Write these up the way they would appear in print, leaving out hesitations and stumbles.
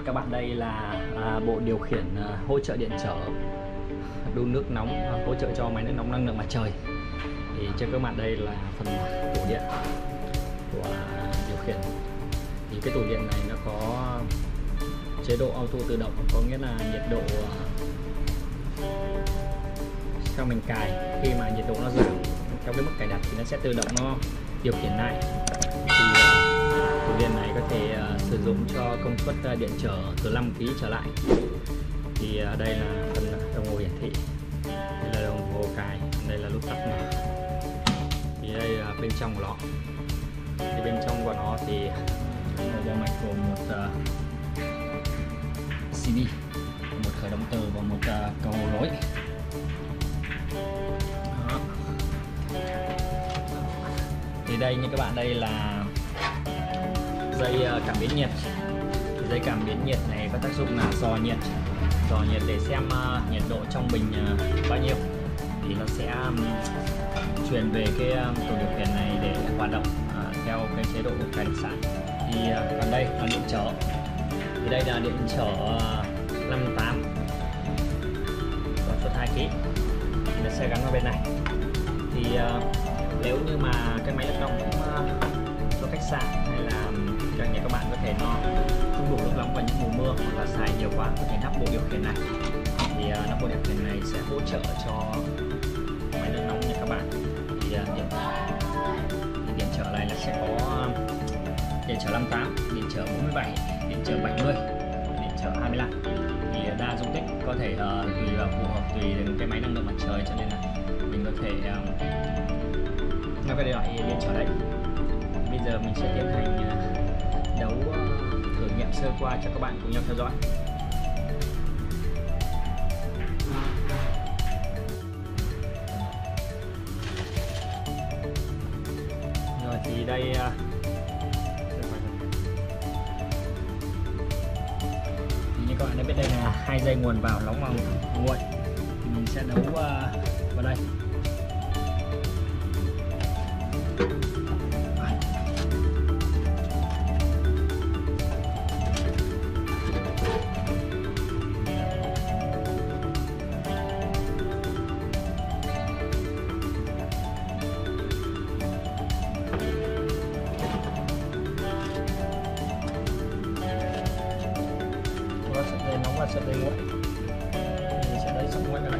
các bạn đây là bộ điều khiển hỗ trợ điện trở đun nước nóng, hỗ trợ cho máy nước nóng năng lượng mặt trời. Thì trên các bạn đây là phần tủ điện của điều khiển. Thì cái tủ điện này nó có chế độ auto tự động, có nghĩa là nhiệt độ sau mình cài, khi mà nhiệt độ nó giảm trong cái mức cài đặt thì nó sẽ tự động nó điều khiển lại. Thì tủ điện này có thể sử dụng cho công suất điện trở từ 5 kg trở lại. Thì đây là phần đồng hồ hiển thị, đây là đồng hồ cài, đây là nút tắt mở. Thì đây là bên trong của nó. Thì bên trong của nó thì bộ mạch gồm một CD, một khởi động từ và một cầu nối. Thì đây như các bạn đây là dây cảm biến nhiệt. Thì dây cảm biến nhiệt này có tác dụng là dò nhiệt để xem nhiệt độ trong bình bao nhiêu, thì nó sẽ truyền về cái tủ điều khiển này để hoạt động theo cái chế độ cài đặt sẵn. Thì còn đây là điện trở. Thì đây là điện trở 58 công suất 2 kg, thì nó sẽ gắn vào bên này. Thì nếu như mà cái máy nước nóng cho khách sạn hay là các nhà các bạn có thể nó không đủ nước nóng vào những mùa mưa hoặc là xài nhiều quá, có thể nắp bộ điều khiển này. Thì nắp bộ điều khiển này sẽ hỗ trợ cho máy nước nóng nha các bạn. Thì điện trở này là sẽ có điện trở 58, điện trở 47, điện trở 70, điện trở 25. Thì đa dung tích, có thể tùy vào phù hợp tùy đến cái máy năng lượng mặt trời, cho nên là mình có thể nó cái loại điện trở đấy. Bây giờ mình sẽ tiến hành đấu thử nghiệm sơ qua cho các bạn cùng nhau theo dõi. Rồi thì đây thì như các bạn đã biết, đây là 2 dây nguồn vào nóng và nguội. Thì mình sẽ đấu vào đây. Sợi dây nóng và sợi dây nguội, mình sẽ lấy sợi nguội vào đây.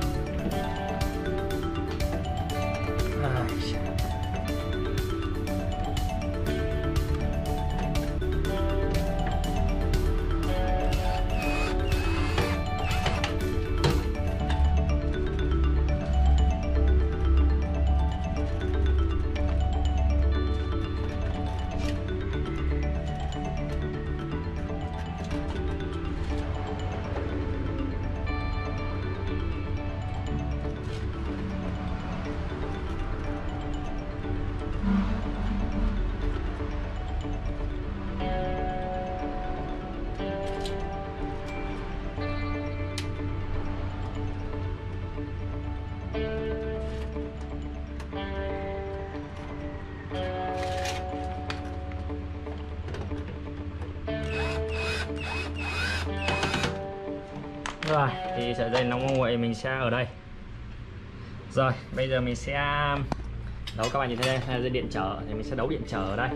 Rồi, thì sợi dây nóng nguội mình sẽ ở đây. Rồi, bây giờ mình sẽ đấu, các bạn nhìn thấy đây là dây điện trở, thì mình sẽ đấu điện trở ở đây.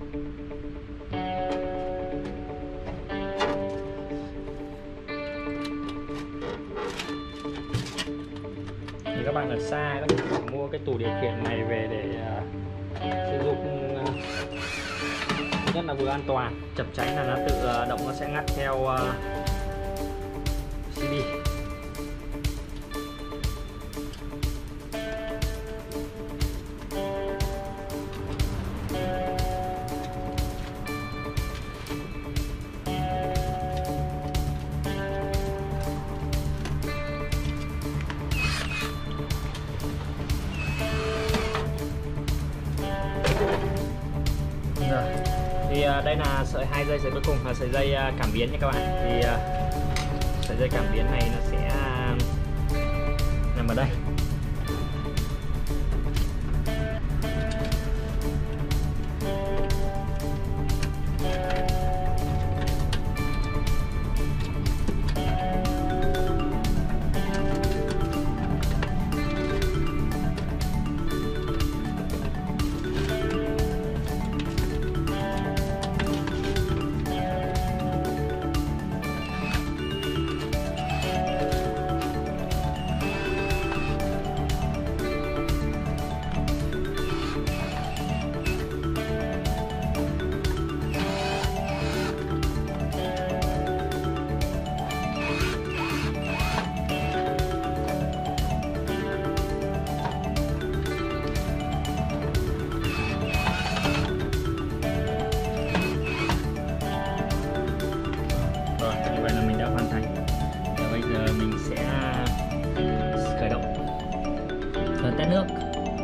Thì các bạn ở xa có thể mua cái tủ điều khiển này về để sử dụng. Thứ nhất là vừa an toàn, chập cháy là nó tự động, nó sẽ ngắt theo CD. Rồi. Thì đây là sợi 2 dây, sợi cuối cùng là sợi dây cảm biến nha các bạn. Thì sợi dây cảm biến này nó sẽ nằm ở đây. Rồi tét nước.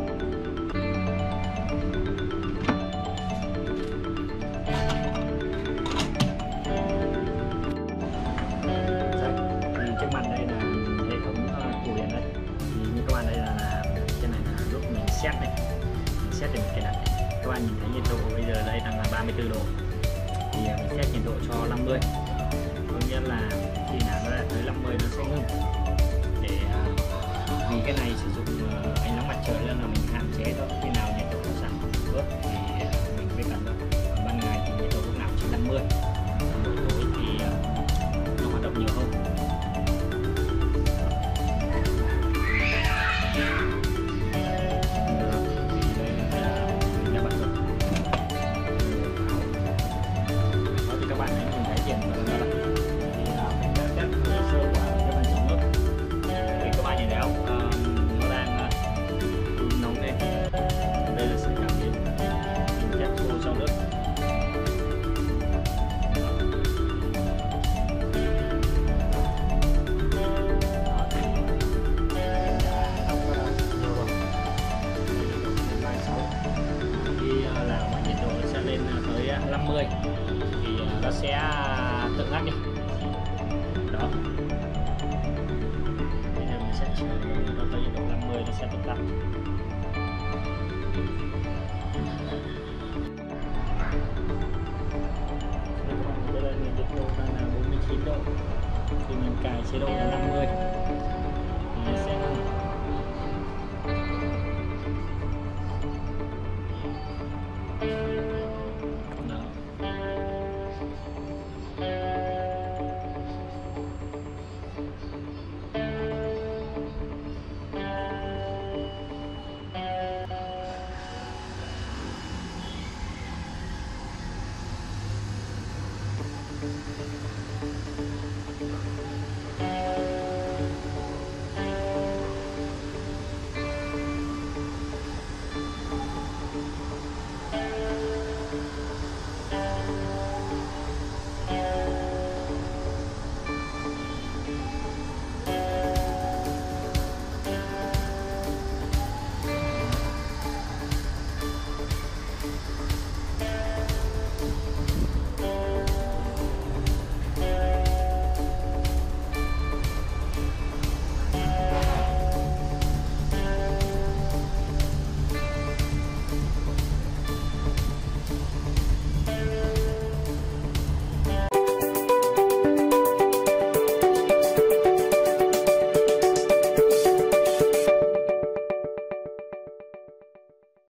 Thì trước mặt đây là hệ thống tủ điện đấy. Thì như các bạn đây là trên này là lúc mình xét này, mình xét để mình cài đặt. Các bạn nhìn thấy nhiệt độ bây giờ đây đang là 34 độ. Thì mình xét nhiệt độ cho 50. Có nghĩa là khi nào nó đạt tới 50 nó sẽ ngưng. Để vì cái này sử dụng ánh nắng mặt trời nên là mình hạn chế thôi. Khi nào nhiệt độ nó giảm bớt thì mình mới cần thôi. Ban ngày thì nhiệt độ lúc nào chỉ 50. Buổi tối thì nó hoạt động nhiều hơn. Lên tới 50 thì nó sẽ tự ngắt đi đó. Bây giờ mình sẽ chờ nó tới nhiệt độ 50 nó sẽ tự tắt. Đây là nhiệt độ đang là 49 độ thì mình cài chế độ là 50.